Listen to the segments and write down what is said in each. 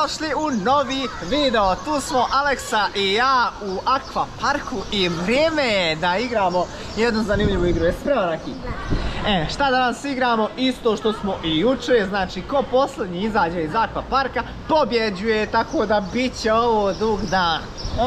dobrodošli u novi video. Tu smo Aleksa i ja u Aqua Parku i vrijeme je da igramo jednu zanimljivu igru. Jesi spreman, Aki? Da. Šta danas igramo? Isto što smo i juče, znači ko posljednji izađe iz Aqua Parka pobjeđuje, tako da bit će ovo dug dan.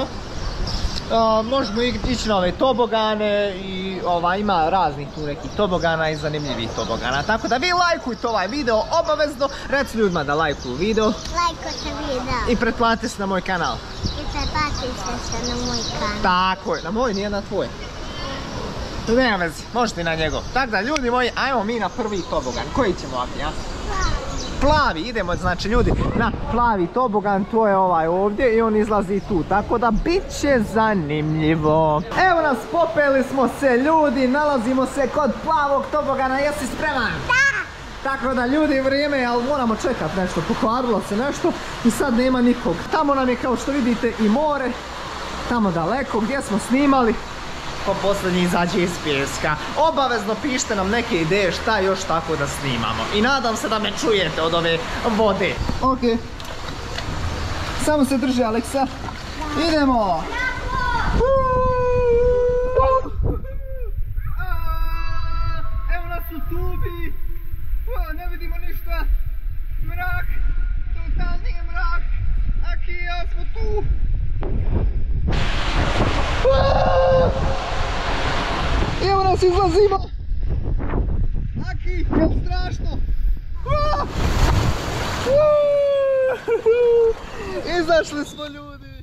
Možemo ići na ove tobogane i ima raznih tu nekih tobogana i zanimljivih tobogana. Tako da vi lajkujte ovaj video obavezno, reci ljudima da lajkuju video. Lajkujte video. I pretplatite se na moj kanal. I pretplatite se na moj kanal. Tako je, na moj, nije na tvoj. Nema vezi, možete i na njegov. Tako da ljudi moji, ajmo mi na prvi tobogan. Koji ćemo ovdje, ja? Plavi, idemo znači ljudi na plavi tobogan, to je ovaj ovdje i on izlazi tu, tako da bit će zanimljivo. Evo nas, popeli smo se ljudi, nalazimo se kod plavog tobogana, jesi spreman? Da! Tako da ljudi, vrijeme je, ali moramo čekat nešto, pokvarilo se nešto i sad nema nikog. Tamo nam je, kao što vidite, i more, tamo daleko gdje smo snimali. Po posljednji izađe iz pijeska. Obavezno pišite nam neke ideje šta još tako da snimamo. I nadam se da me čujete od ove vode. Ok. Samo se drži, Aleksa. Idemo! Evo nas u tubi. Ne vidimo ništa. Mrak. Totalni mrak. Aki i ja smo tu. I evo nas izlazimo. Aki, je strašno. Izašli smo ljudi.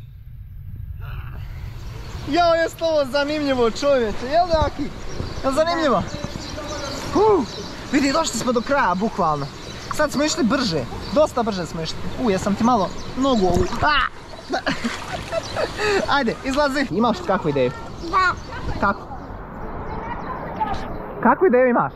Jao, jest ovo zanimljivo, čovječe, jel da, Aki? Jel zanimljivo? Vidi, došli smo do kraja, bukvalno. Sad smo išli brže, dosta brže smo išli. Jesam ti malo nogu ovu. Ajde, izlazi. Imaš kakvu ideju? Da. Kako? Kakvu ideju imaš?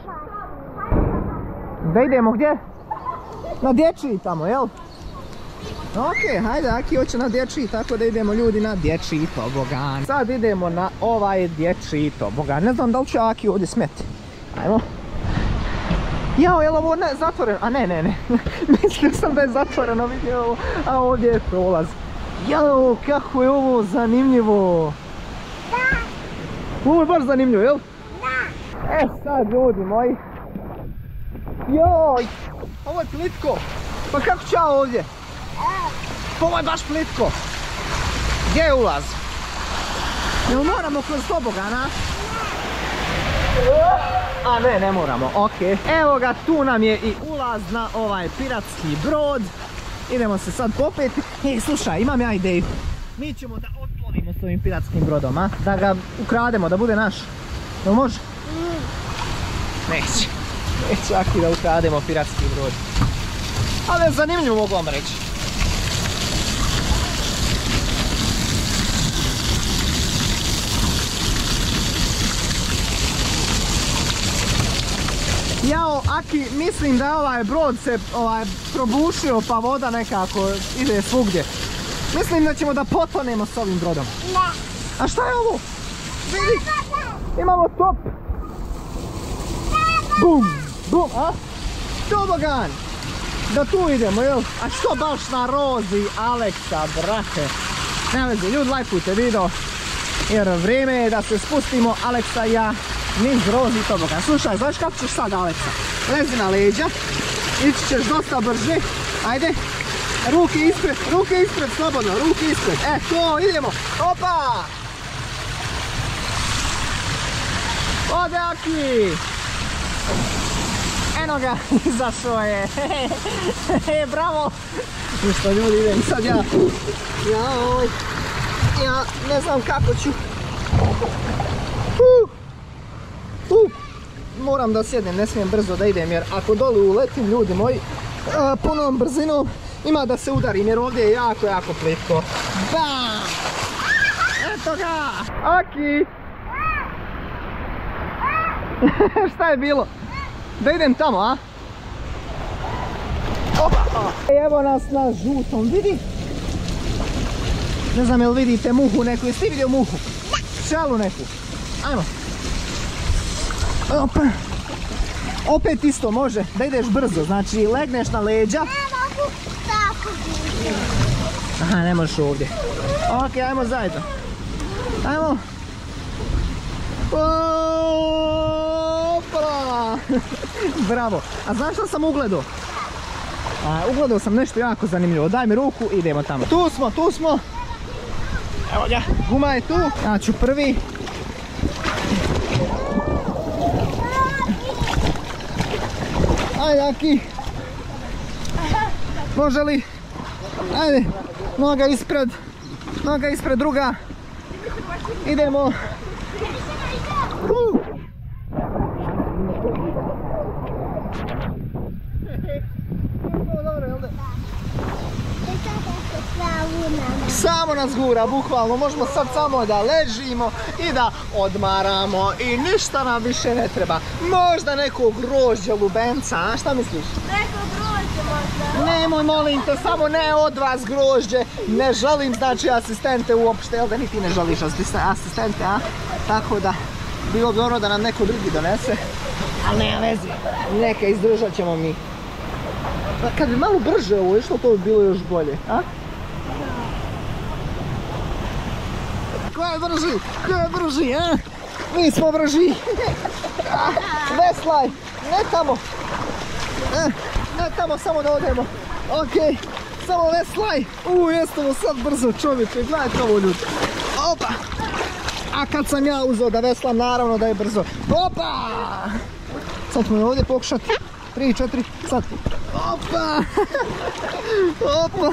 Da idemo gdje? Na dječji tamo, jel? Ok, hajde, Aki hoće na dječji, tako da idemo ljudi na dječji tobogan. Sad idemo na ovaj dječji tobogan. Ne znam da li će Aki ovdje smeti. Ajmo. Jao, jel ovo zatvoreno? A ne. Mislio sam da je zatvoreno, vidio ovo, a ovdje je prolaz. Jao, kako je ovo zanimljivo! Da! Ovo je baš zanimljivo, jel? Da! Sad ljudi moji! Joj! Ovo je plitko! Pa kako ću ja ovdje? Pa ovo je baš plitko! Gdje je ulaz? Jel moramo kroz tobogana? A ne moramo, ok. Evo ga, tu nam je i ulaz na ovaj piratski brod. Idemo se sad popeti. Slušaj, imam ja ideju. Mi ćemo da otplovimo s ovim piratskim brodom, a? Da ga ukrademo, da bude naš. Jel može? Neće Aki da ukrademo piratski brod. Ali je zanimljivo, mogu vam reći. Jao, Aki, mislim da je ovaj brod se probušio pa voda nekako ide svugdje. Mislim da ćemo da potonemo s ovim brodom. Ne. A šta je ovo? Vidi, imamo top. Bum, bum, a? Tobogan. Da tu idemo, jel? A što baš na Rozi, Aleksa, brate? Ne vezi, ljudi, lajkujte video. Jer vrijeme je da se spustimo, Aleksa i ja, niz Rozi tobogan. Slušaj, znaš kako ćeš sad, Aleksa? Lezi na leđa, ići ćeš dosta brže. Ajde, ruke ispred, slobodno, ruke ispred. To, idemo, opa! Ode, Aki! Eno ga, izašao je. Bravo! Ništa ljudi, idem sad ja ne znam kako ću. Moram da sjednem, ne smijem brzo da idem, jer ako dole uletim, ljudi moji, punom brzinom ima da se udarim, jer ovdje je jako plitko. Bam! Eto ga! Aki! Šta je bilo? Da idem tamo, a? Opa! Evo nas na žutom, vidi? Ne znam jel vidite muhu neku, jesi ti vidio muhu? Šalu neku. Ajmo. Opa. opet isto može da ideš brzo, znači legneš na leđa. Ne mogu tako. Aha, ne možeš ovdje. Ok, ajmo zajedno. Ajmo. Opala! Bravo. A znaš što sam ugledao? Ugledao sam nešto jako zanimljivo. Daj mi ruku, idemo tamo. Tu smo, tu smo. Evo ga, guma je tu. Ja ću prvi. Ajde, Aki. Može li? Ajde, noga ispred druga. Idemo. Samo nas gura, bukvalno, možemo sad samo da ležimo i da odmaramo i ništa nam više ne treba. Možda neko grožđe lubenca, a šta misliš? Neko grožđe možda. Nemoj, molim te, samo ne od vas grožđe. Ne želim, znači, asistente uopšte, jel da ni ti ne želiš asistente, a? Tako da, bilo bi ono da nam neko drugi donese, ali nema veze, neka izdržat ćemo mi. Kad bi malo brže ovo išlo, to bi bilo još bolje, a? Ko je brži? Ko je brži, a? Mi smo brži. Veslaj, ne tamo. Ne tamo, samo da odemo. Ok, samo veslaj. Jeste ovo sad brzo, čovječe, gledajte ovo ljudi. Opa. A kad sam ja uzeo da veslam, naravno da je brzo. Opa. Sad ćemo ovdje pokušati. 3, 4, sad. Opa. Opa.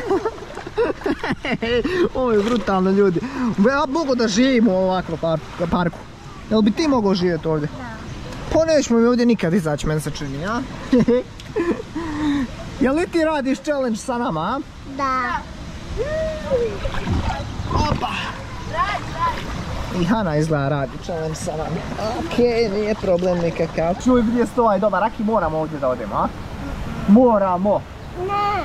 Ovo je brutalno, ljudi. Ja mogu da živim u ovakvom parku. Jel bi ti mogao živjeti ovdje? Da. Pa nećemo mi ovdje nikad izaći, meni se čini, ja? Jel li ti radiš challenge sa nama, a? Da. Opa! I Hana izgleda radi challenge sa nama. Okej, nije problem nikakav. Čuj, gdje stoji, dobar, Aki, moramo ovdje da odemo, a? Moramo! Ne.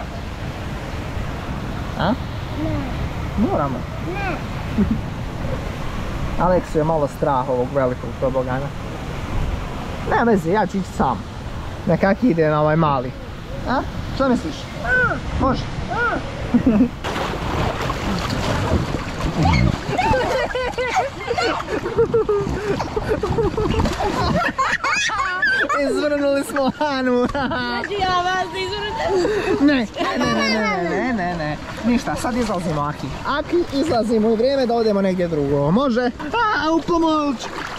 A? Ne. Moramo. Ne. Aleksu je malo strah ovog velikog tobogana. Nema veze, ja ću ići sam. Nekak ide na ovaj mali. A? Što misliš? Može? Izvrnuli smo Hanu. Znači ja vas da izvrnete? Ne. Ništa, sad izlazimo, Aki. Aki, izlazimo i vrijeme da odemo negdje drugo. Može? U pomoć!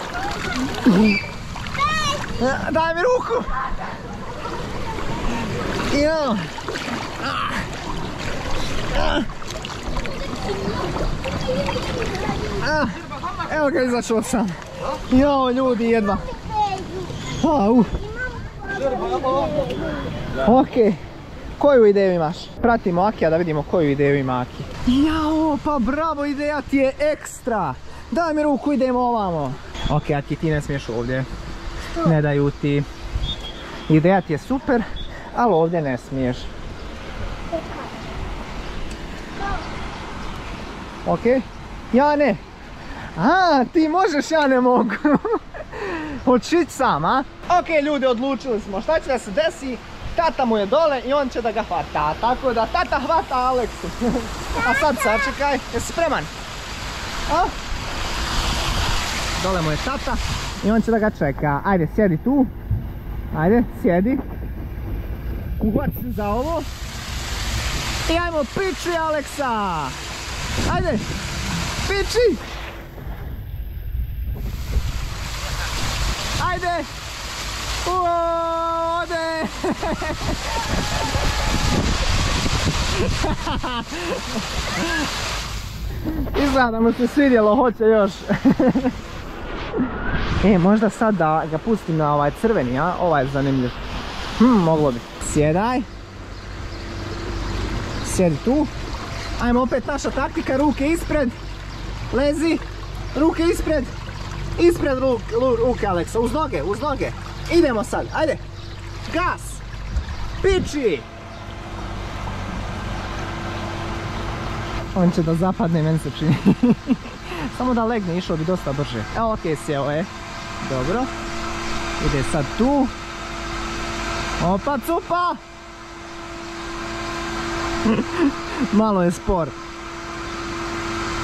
Daj mi ruku! Jo! Evo ga, izašao sam. Jo, ljudi, jedva. Ok. Koju ideju imaš? Pratimo Akija da vidimo koju ideju ima Aki. Jao, pa bravo, ideja ti je ekstra. Daj mi ruku, idemo ovamo. Ok, Aki, ti ne smiješ ovdje. Ne daju ti. Ideja ti je super, ali ovdje ne smiješ. Ok? Ja ne. A, ti možeš, ja ne mogu. Hoćeš ići sam, a? Ok, ljudi, odlučili smo. Šta će da se desi? Tata mu je dole i on će da ga hvata. Tako da tata hvata Aleksu. A sad sačekaj, jesi spreman? A? Dole mu je tata i on će da ga čeka. Ajde, sjedi tu. Ajde, sjedi. Uhvati se za ovo. I ajmo, piči Aleksa. Ajde, piči. Ajde. Ode. Izgleda da mu se svidjelo, hoće još. Možda sad da ga pustim na ovaj crveni, a? Ovaj je zanimljiv. Moglo bi. Sjedaj. Sjedi tu. Ajmo opet naša taktika, ruke ispred. Lezi. Ruke ispred. Ispred ruke, Aleksa, uz noge, uz noge. Idemo sad, ajde. Gas. Piči. On će da zapadne, meni se čini. Samo da legne, išao bi dosta brže. Evo, ok, sjeo je. Dobro. Ide sad tu. Opa, cupa. Malo je spor.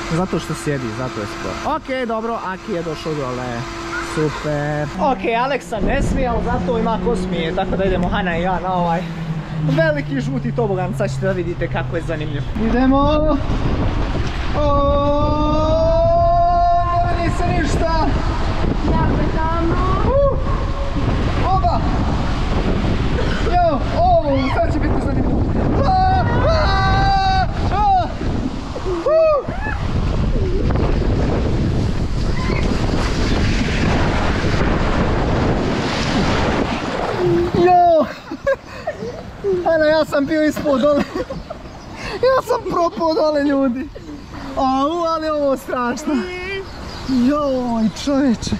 Zato što sjedi, zato je spor. Ok, dobro, Aki je došao dole. Super. Ok, Aleksa ne smije, ali zato ima ko smije. Tako da idemo Hana i ja na ovaj veliki žuti tobogan. Sad ćete da vidite kako je zanimljiv. Idemo! Ne vidi se ništa! Jako je tamo. Oba! Jo, sad će biti zanimljivo. Jo! Ana, ja sam bio ispod dole. Ja sam propao dole, ljudi. Au, ali ovo je strašno. Joj, čovječe.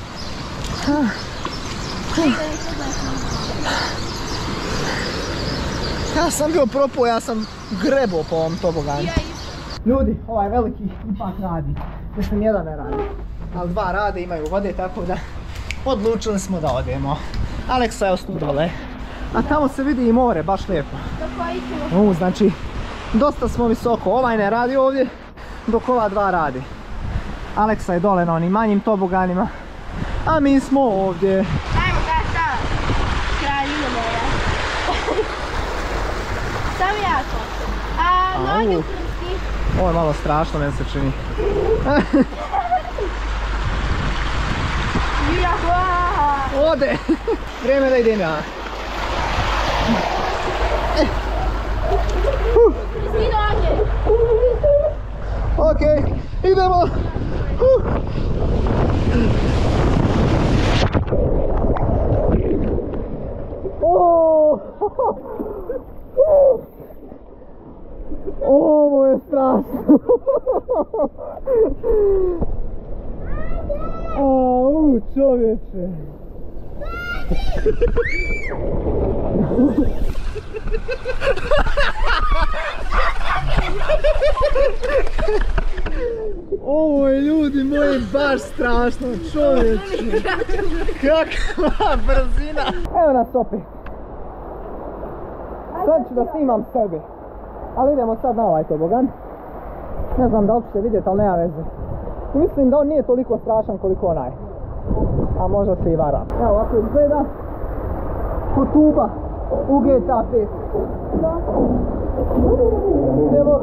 Ja sam bio propao, ja sam grebao po ovom toboganu. Ljudi, ovaj veliki ipak radi. Mislim, jedan ne radi. Ali dva rade, imaju vode, tako da odlučili smo da odemo. Aleksa je ostao dole. A tamo se vidi i more, baš lijepo. Znači, dosta smo visoko. Ovaj ne radi ovdje, dok ova dva radi. Aleksa je dole na onim manjim toboganima, a mi smo ovdje. Ajmo kata, kraljina moja. Sam jako. A noge prsti. Ovo je malo strašno, meni se čini. Ode! Vrijeme da idem ja. Svi noge. Ok, idemo! Ovo je strašno! Au, čovječe! Ovo je, ljudi moji, baš strašno, čovječe! Kakva brzina! Evo nas opet! Sad ću da snimam sebe. Ali idemo sad na ovaj tobogan. Ne znam da li ćete vidjeti, ali nema veze. Mislim da on nije toliko strašan koliko onaj. A možda se i varam. Evo ovako izgleda. Ko tuba u GTA 5. Idemo.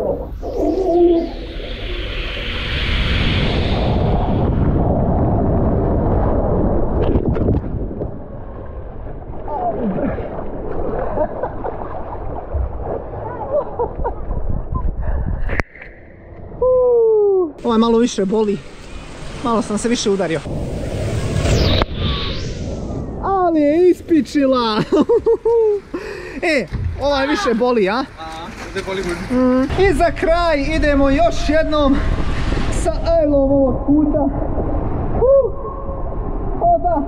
Ovaj malo više boli. Malo sam se više udario. Ali je ispičila. Ovaj više boli, a? I za kraj idemo još jednom sa Ajlom ovog puta. Oba.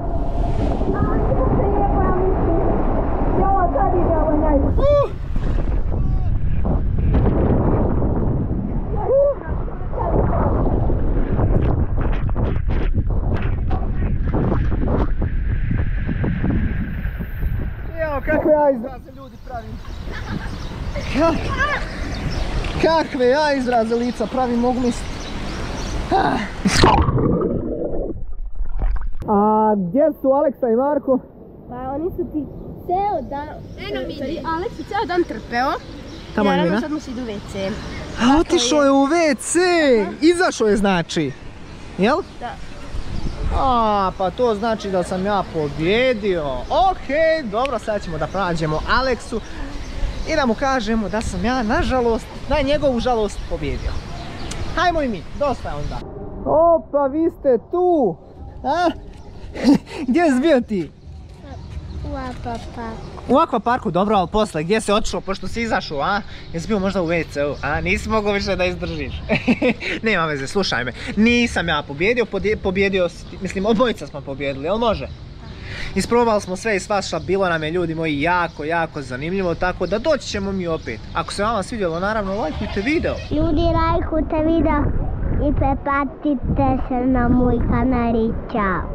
Kakve ja izraze ljudi pravim. Kakve ja izraze lica pravim, mogu misliti. A gdje su Aleksa i Marko? Pa oni su ti ceo dan... Eno vidi. Aleks je ceo dan trpeo. Tamo je Mina. Sad mu se idu u WC. A otišao je u WC! Izašao je znači. Jel? Da. A, pa to znači da sam ja pobjedio. Ok, dobro, sad ćemo da pronađemo Aleksu i da mu kažemo da sam ja, nažalost, na njegovu žalost pobjedio. Hajmo i mi, dosta je onda. Opa, vi ste tu! A? Gdje si bio ti? U akvaparku. U akvaparku, dobro, ali posle, gdje si otišao, pošto si izašao, a? Jesi bio možda u WC-u, a? Nisi mogao više da izdržiš. Nema veze, slušaj me. Nisam ja pobjedio, pobjedio si ti. Mislim, obojica smo pobjedili, jel može? Isprobali smo sve i svašta, bilo nam je, ljudi moji, jako, jako zanimljivo, tako da doći ćemo mi opet. Ako se vama svidjelo, naravno, lajkujte video. Ljudi, lajkujte video i prepatite se na moj kanal i čao.